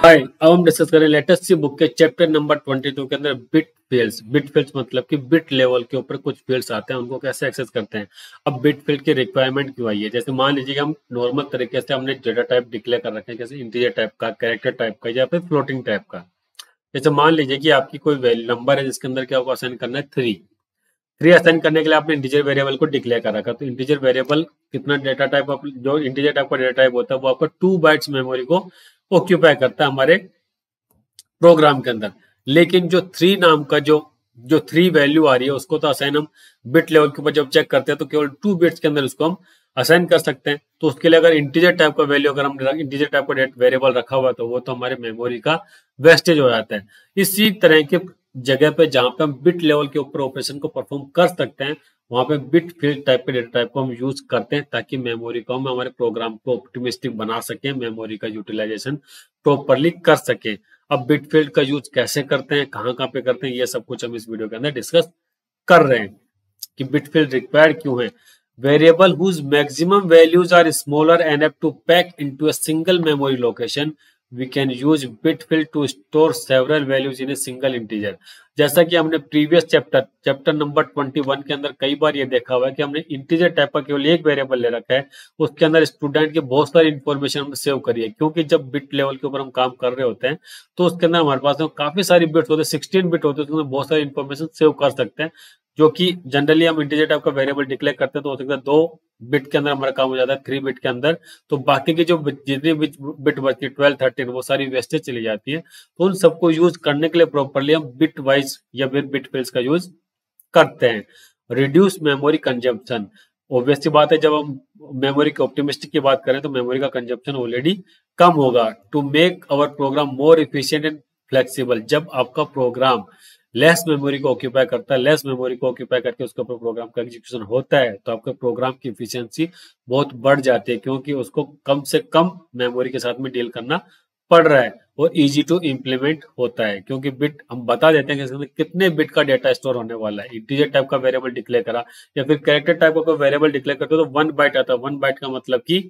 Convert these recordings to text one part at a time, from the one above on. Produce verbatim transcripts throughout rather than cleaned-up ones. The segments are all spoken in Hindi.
हाय, अब हम डिस्कस करें लेटेस्ट सी बुक के चैप्टर नंबर बाईस के अंदर बिट फील्ड्स। बिट फील्ड्स मतलब कि बिट लेवल के ऊपर कुछ फील्ड्स आते हैं, उनको कैसे एक्सेस करते हैं। अब बिट फील्ड की रिक्वायरमेंट क्यों आई है? जैसे मान लीजिए कि हम नॉर्मल तरीके से हमने डेटा टाइप डिक्लेयर कर रखे हैं, जैसे इंटीजर टाइप का, कैरेक्टर टाइप का या फिर फ्लोटिंग टाइप का। जैसे मान लीजिए कि आपकी कोई नंबर है जिसके अंदर क्या आपको असाइन करना है थ्री। थ्री असाइन करने के लिए आपने इंटीजर वेरिएबल को डिक्लेयर कर रखा, तो इंटीजर वेरिएबल कितना डेटा टाइप, जो इंटीजर टाइप का डेटा टाइप होता है वो आपका टू बाइट्स मेमोरी को ऑक्यूपाई करता है हमारे प्रोग्राम के अंदर। लेकिन जो थ्री नाम का जो जो थ्री वैल्यू आ रही है उसको तो असाइन हम बिट लेवल के ऊपर जब चेक करते हैं तो केवल टू बिट्स के अंदर उसको हम असाइन कर सकते हैं। तो उसके लिए अगर इंटीजर टाइप का वैल्यू, अगर हम इंटीजर टाइप का वेरिएबल रखा हुआ है तो वो तो हमारे मेमोरी का वेस्टेज हो जाता है। इसी तरह के जगह पे जहां पे हम बिट लेवल के ऊपर ऑपरेशन को परफॉर्म कर सकते हैं, वहां पे बिट फील्ड टाइप के डेटा टाइप को हम यूज करते हैं ताकि मेमोरी को हम हमारे प्रोग्राम को ऑप्टिमिस्टिक बना सके, मेमोरी का यूटिलाइजेशन प्रॉपरली कर सके। अब बिट फील्ड का यूज कैसे करते हैं, कहां कहां पे करते हैं, ये सब कुछ हम इस वीडियो के अंदर डिस्कस कर रहे हैं कि बिट फील्ड रिक्वायर्ड क्यों है। Variable whose maximum values are smaller enough to pack into a single memory location, we can use bit field to store several values in a single integer. जैसा कि हमने प्रीवियस चैप्टर चैप्टर नंबर इक्कीस के अंदर कई बार ये देखा हुआ है कि हमने इंटीजर टाइप का केवल एक वेरिएबल ले रखा है, उसके अंदर स्टूडेंट की बहुत सारी इंफॉर्मेशन हमने सेव करी है। क्योंकि जब बिट लेवल के ऊपर हम काम कर रहे होते हैं तो उसके अंदर हमारे पास काफी सारी बिट्स होते हैं, सिक्सटीन बिट होते हैं, उसके अंदर बहुत सारी इंफॉर्मेशन सेव कर सकते हैं। जो कि जनरली हम इंटीजर टाइप का वेरिएबल डिक्लेयर करते हैं तो हो सकता है दो बिट के अंदर हमारा काम हो जाता है, थ्री बिट के अंदर। तो बाकी की जो जितनी बिट बचती है ट्वेल्व थर्टीन, वो सारी वेस्टेज चली जाती है। तो उन सबको यूज करने के लिए प्रॉपरली हम बिट वाइज या फिर बिट फील्ड्स का यूज करते हैं। रिड्यूस मेमोरी कंजम्पशन, ऑब्वियस सी बात है, जब हम मेमोरी के ऑप्टिमिस्टिक की बात करें तो मेमोरी का कंजम्पशन ऑलरेडी कम होगा। To make our program more efficient and flexible, जब आपका प्रोग्राम लेस मेमोरी को ऑक्यूपाई करता है, लेस मेमोरी को ऑक्यूपाई करके उसके ऊपर प्रोग्राम का एग्जीक्यूशन होता है, तो आपके प्रोग्राम की इफिशियंसी बहुत बढ़ जाती है, क्योंकि उसको कम से कम मेमोरी के साथ में डील करना पड़ रहा है और इजी टू इम्प्लीमेंट होता है। क्योंकि बिट हम बता देते हैं कि कितने बिट का डेटा स्टोर होने वाला है। इंटीजर टाइप का वेरिएबल डिक्लेयर करा या फिर कैरेक्टर टाइप का कोई वेरिएबल डिक्लेयर करते हो तो वन बाइट आता है। वन बाइट का मतलब कि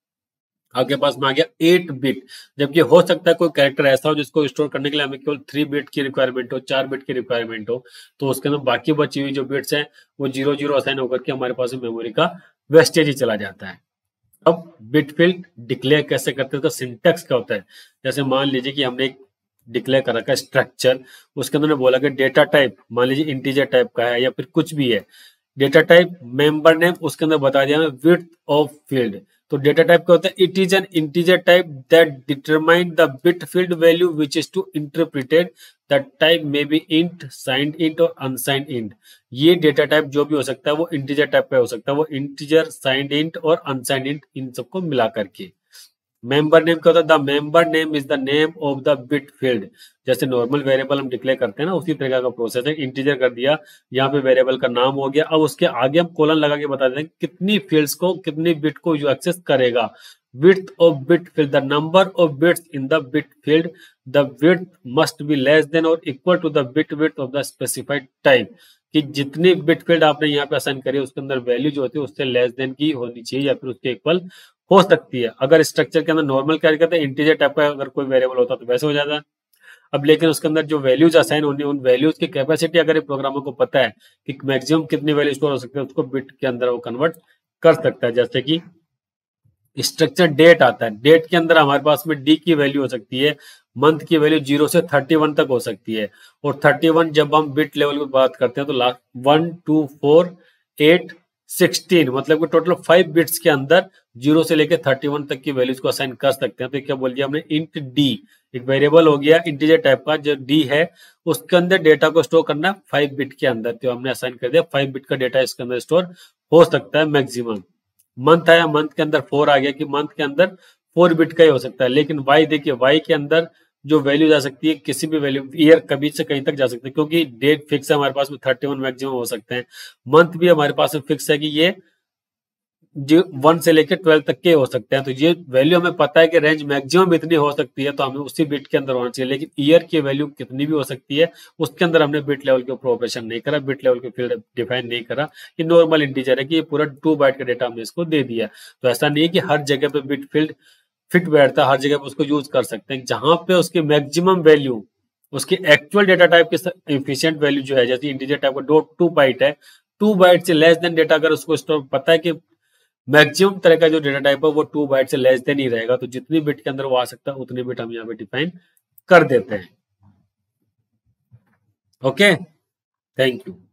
आपके पास में आ गया एट बिट, जबकि हो सकता है कोई कैरेक्टर ऐसा हो जिसको स्टोर करने के लिए हमें केवल थ्री बिट की रिक्वायरमेंट हो, चार बिट की रिक्वायरमेंट हो, तो उसके अंदर बाकी बची हुई जो बिट्स हैं वो जीरो जीरो असाइन होकर के हमारे पास मेमोरी का वेस्टेज ही चला जाता है। अब बिट फील्ड डिक्लेयर कैसे करते हैं, तो सिंटेक्स क्या होता है। जैसे मान लीजिए कि हमने एक डिक्लेयर कर रखा है स्ट्रक्चर, उसके अंदर बोला कि डेटा टाइप मान लीजिए इंटीजर टाइप का है या फिर कुछ भी है। डेटा टाइप मेंबर नेम उसके अंदर बता दिया विड्थ ऑफ फील्ड। तो डेटा टाइप क्या होता है, it is an integer type that determine the bit field value which is to interpreted, that type may be int, signed int और अनसाइंड इंट। ये डेटा टाइप जो भी हो सकता है वो इंटीजर टाइप का हो सकता है, वो इंटीजर, साइंड इंट और अनसाइंड इंट, इन सबको मिला करके। मेंबर नेम क्या होता है, the member name is the name of the bit field. जैसे नॉर्मल वेरिएबल हम डिक्लेयर करते हैं ना, उसी तरह का प्रोसेस है। इंटीजर कर दिया, यहाँ पे वेरिएबल का नाम हो गया, अब उसके आगे हम कोलन लगा के बता देते हैं कितनी फील्ड्स को, कितनी बिट को जो एक्सेस करेगा। Width of bit field, the number of bits in the bit field, the width must be less than और equal to the bit width of the specified type. कि जितनी बिट फील्ड आपने यहाँ पे असाइन करी है उसके अंदर वैल्यू जो होती है उससे लेस देन की होनी चाहिए या फिर उसके इक्वल हो सकती है। अगर स्ट्रक्चर के अंदर नॉर्मल क्या करते हैं, इंटीजर टाइप का अगर कोई वेरिएबल होता तो वैसे हो जाता है। अब लेकिन उसके अंदर जो वैल्यूज असाइन होनी है, उन वैल्यूज की कैपेसिटी अगर एक प्रोग्रामर को पता है कि मैक्सिमम कितनी वैल्यू स्टोर हो सकती है, उसको बिट के अंदर वो कन्वर्ट कर सकता है। जैसे कि स्ट्रक्चर डेट आता है, डेट के अंदर हमारे पास में डी की वैल्यू हो सकती है, मंथ की वैल्यू जीरो से थर्टी वन तक हो सकती है। और थर्टी वन जब हम बिट लेवल की बात करते हैं तो last one two four eight sixteen, मतलब कि टोटल फाइव बिट्स के अंदर जीरो से लेकर थर्टी वन तक की वैल्यूज को असाइन कर सकते हैं। तो क्या बोल दिया हमने, इंट डी, एक वेरिएबल हो गया इंटीजर टाइप का जो डी है, उसके अंदर डेटा को स्टोर करना फाइव बिट के अंदर, तो हमने असाइन कर दिया फाइव बिट का डेटा इसके अंदर स्टोर हो सकता है मैक्सिमम। मंथ आया, मंथ के अंदर फोर आ गया कि मंथ के अंदर फोर बिट का ही हो सकता है। लेकिन वाई देखिए, वाई के अंदर जो वैल्यू जा सकती है किसी भी वैल्यू, ईयर कभी से कहीं तक जा सकती है, क्योंकि डेट फिक्स है हमारे पास में, थर्टी वन मैक्सिमम हो सकते हैं। मंथ भी हमारे पास में फिक्स है कि ये जो वन से लेकर ट्वेल्व तक के हो सकते हैं। तो ये वैल्यू हमें पता है कि रेंज मैक्सिमम इतनी हो सकती है, तो हमें उसी बिट के अंदर होना चाहिए। लेकिन ईयर की वैल्यू कितनी भी हो सकती है, उसके अंदर हमने बिट लेवल के ऊपर ऑपरेशन नहीं करा, बिट लेवल के फील्ड डिफाइन नहीं करा। ये नॉर्मल इंटीजर है कि ये पूरा टू बाइट का डेटा हमने इसको दे दिया। तो ऐसा नहीं है कि हर जगह पे बिट फील्ड फिट बैठता है हर जगह पे उसको यूज कर सकते हैं। जहां पे उसकी मैक्सिमम वैल्यू उसकी एक्चुअल डेटा टाइप के एफिशिएंट वैल्यू जो है, जैसे इंटीजर टाइप का दो टू बाइट है, टू बाइट से लेस देन डेटा अगर उसको स्टोर पता है कि मैक्सिमम तरह का जो डेटा टाइप है वो टू बाइट से लेस देन ही रहेगा, तो जितनी बिट के अंदर वो आ सकता है उतनी बिट हम यहाँ पे डिफाइन कर देते हैं। Okay, thank you.